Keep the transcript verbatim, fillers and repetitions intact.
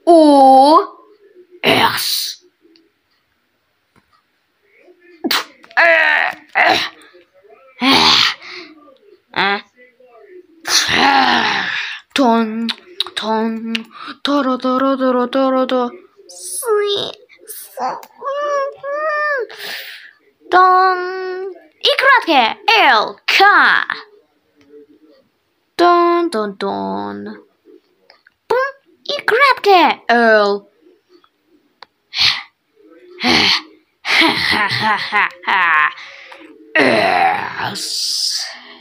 O S. Ton, ton, toro, toro, toro, toro, toro. Ton. И краткое Л, К. Тон, тон, тон. Пум. И краткое Л. Ха-ха-ха-ха. С.